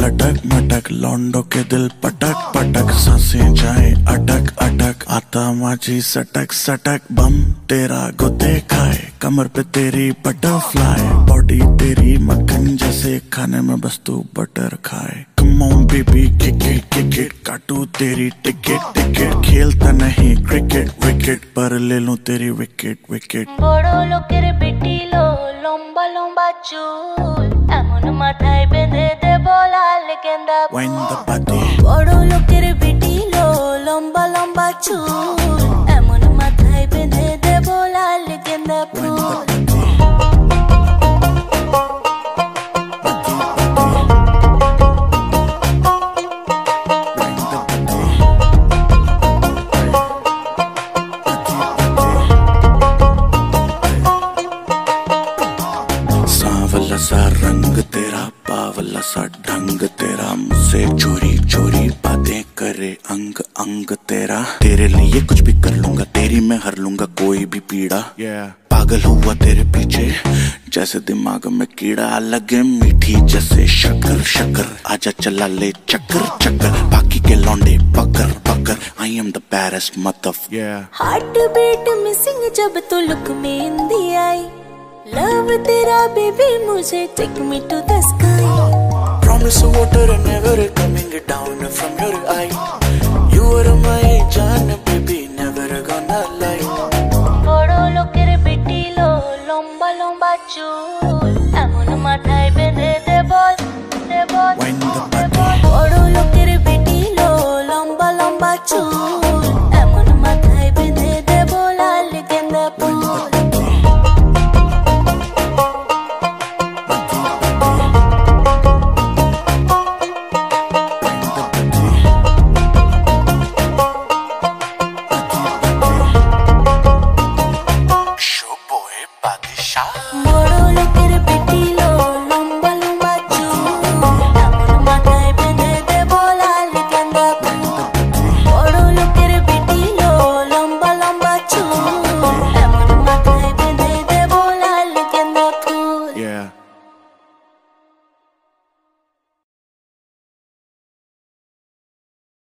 लटक मटक, लौंडों के दिल पटक पटक, सांसें जाए अटक अटक, आता माझी सटक सटक, बम तेरा गुद्दे खाए, कमर पे तेरी बटरफ्लाई, बॉडी तेरी मक्खन जैसे, खाने में बस तू बटर खाए। Come on baby kick it, काटू तेरी टिकट टिकट, खेलता नहीं क्रिकेट विकेट, पर ले लूं तेरी विकेट विकेट। বড় লোকের পিটিলো লম্বা লম্বা চুল, এমন মাথায় বেঁধে দেব লাল গেন্দা Wind the body, বড় লোকের পিটিলো লম্বা লম্বা চুল, এমন মাথায় বেঁধে দেব লাল গেন্দা ফুল। सांवला सा रंग तेरा, बावला सा ढंग तेरा, मुझसे चोरी चोरी बातें करे अंग अंग तेरा, तेरे लिए कुछ भी कर लूंगा, तेरी मैं हर लूंगा कोई भी पीड़ा। पागल हुआ तेरे पीछे जैसे दिमाग में कीड़ा, लगे मीठी जैसे शक्कर शक्कर, आजा चला ले चक्कर चक्कर, बाकी के लौंडे पकड़ पकड़, I am the barest mother. Heartbeat missing जब तू लुक में इंदी आई, लव तेरा बेबी मुझे take me to the sky, Promise water and never coming down from your eye, you are my जान baby never gonna lie। বড় লোকের পিটিলো লম্বা লম্বা চুল,